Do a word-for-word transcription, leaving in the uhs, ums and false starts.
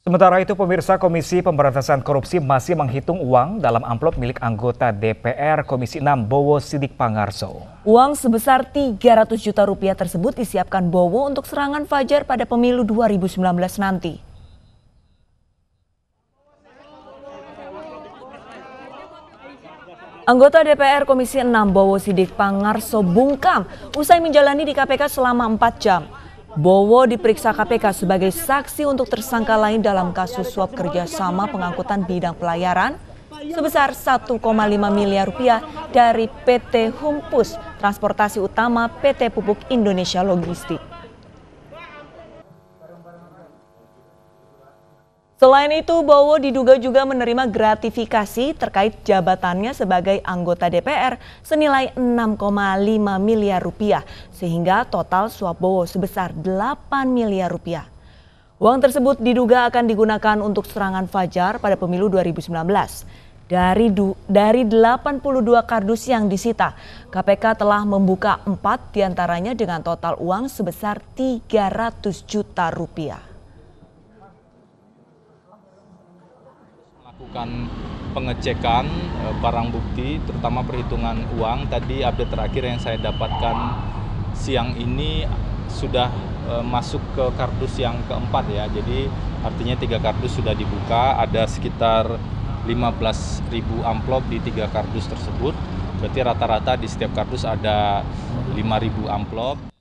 Sementara itu, pemirsa, Komisi Pemberantasan Korupsi masih menghitung uang dalam amplop milik anggota D P R Komisi enam Bowo Sidik Pangarso. Uang sebesar tiga ratus juta rupiah tersebut disiapkan Bowo untuk serangan fajar pada pemilu dua ribu sembilan belas nanti. Anggota D P R Komisi enam Bowo Sidik Pangarso bungkam usai menjalani di K P K selama empat jam. Bowo diperiksa K P K sebagai saksi untuk tersangka lain dalam kasus suap kerjasama pengangkutan bidang pelayaran sebesar satu koma lima miliar rupiah dari P T Humpus Transportasi Utama P T Pupuk Indonesia Logistik. Selain itu, Bowo diduga juga menerima gratifikasi terkait jabatannya sebagai anggota D P R senilai enam koma lima miliar rupiah, sehingga total suap Bowo sebesar delapan miliar rupiah. Uang tersebut diduga akan digunakan untuk serangan fajar pada pemilu dua ribu sembilan belas. Dari, du, dari delapan puluh dua kardus yang disita, K P K telah membuka empat diantaranya dengan total uang sebesar tiga ratus juta rupiah. Melakukan pengecekan barang bukti, terutama perhitungan uang. Tadi update terakhir yang saya dapatkan siang ini sudah masuk ke kardus yang keempat ya. Jadi artinya tiga kardus sudah dibuka, ada sekitar lima belas ribu amplop di tiga kardus tersebut. Berarti rata-rata di setiap kardus ada lima ribu amplop.